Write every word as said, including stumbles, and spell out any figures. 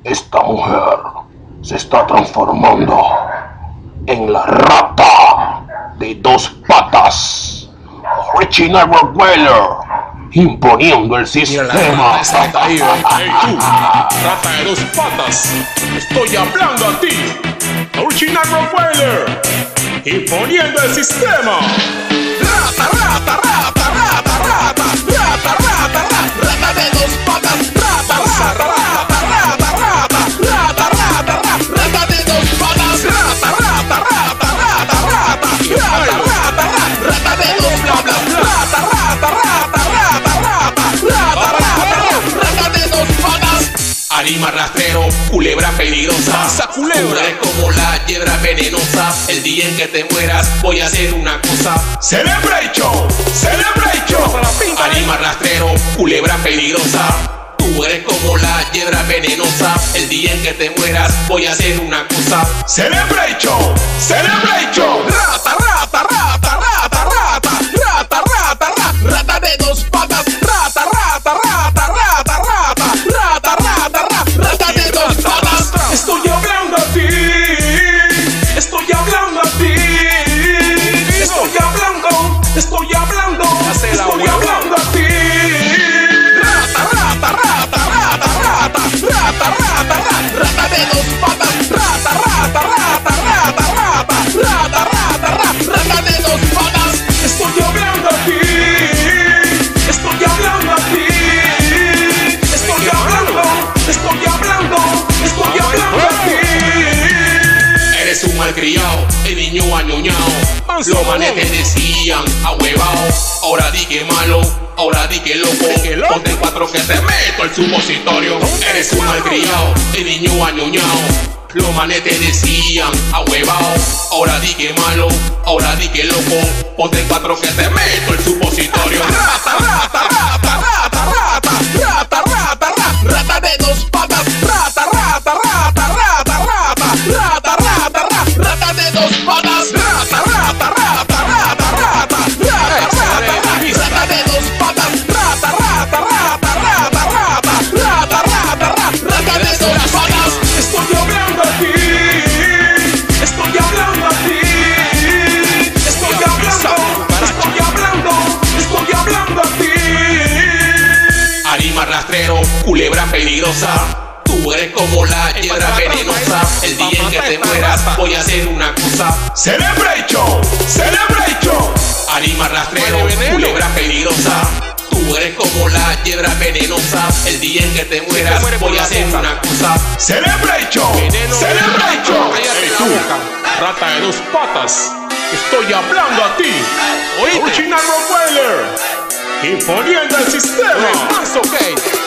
Esta mujer se está transformando en la rata de dos patas, Original Rottweiler, imponiendo el sistema. Mira, esa está ahí, hey, tú, rata de dos patas, estoy hablando a ti, Original Rottweiler, imponiendo el sistema. Rata, rata, rata, rata, rata, rata, rata, rata, rata de dos patas, rata, rata, rata, rata, rata, rata, rata, rata, rata de dos patas, rata, rata, rata, rata, rata, rata, rata, rata, rata de dos patas, rata, rata, rata, rata, rata, rata, rata, rata de dos patas. Anima rastrero, culebra peligrosa. Esa culebra. Tú eres como la hiedra venenosa. El día en que te mueras voy a hacer una cosa. Celebration, Celebration. Anima rastrero, culebra peligrosa. Tú eres como la hiedra venenosa. El día en que te mueras voy a hacer una cosa. Celebration, Celebration. Rata, rata, rata, rata, rata, rata, rata, rata, rata de dos patas, rata, rata, rata, rata, rata, rata, rata, rata, rata de dos patas. Estoy hablando a ti, estoy hablando a ti, estoy hablando, estoy hablando, estoy hablando a ti. Rata, rata, rata, rata, rata, rata, rata, rata, rata de dos patas, rata, rata, rata, rata, rata, rata, rata, rata, rata de dos patas. Estoy hablando a ti, estoy hablando a ti, estoy hablando, estoy hablando, estoy hablando a ti. Eres un malcriado, el niño añoñao. Los manes te decían ahuevao. Ahora di que malo, ahora di que loco. Ponte en cuatro que te meto el supositorio. Eres un malcriado, el niño añoñao. Los manes te decían ahuevao. Ahora di que malo, ahora di que loco. Ponte en cuatro que te meto el supositorio. Rata, rata, rata, rata, rata, rata, rata, rata, rata de dos patas, rata, rata, rata, rata, rata, rata, rata, rata, rata de dos patas, rata, rata, rata, rata, rata, rata, rata, rata de dos patas, rata, rata, rata, rata, rata, rata, rata, rata, rata de dos patas. Estoy hablando a ti, estoy hablando a ti, estoy hablando, estoy hablando, estoy hablando a ti. Anima rastrero, culebra peligrosa. Tú eres como la hiedra venenosa. El día en que te mueras voy a hacer una cosa. Celebration, Celebration. Anima rastrero, culebra peligrosa. Tú eres como la hiedra venenosa. El día en que te mueras voy a hacer una cosa. Celebration, Celebration. Hey tú, rata de dos patas, estoy hablando a ti, Original Rottweiler, imponiendo el sistema. Más ok.